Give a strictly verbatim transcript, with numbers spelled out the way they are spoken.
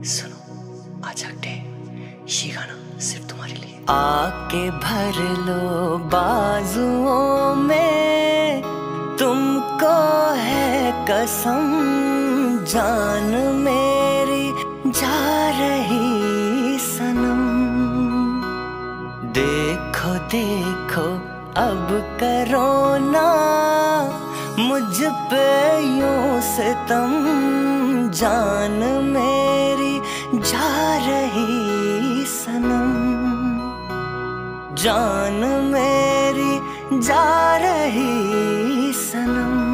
सुनो आज हकटे ये गाना सिर्फ तुम्हारे लिए। आके भर लो बाजुओं में, तुमको है कसम जान मेरी जा रही सनम। देखो देखो अब करो ना मुझ पे यूं सितम, जान मेरी जा रही सनम, जान मेरी जा रही सनम।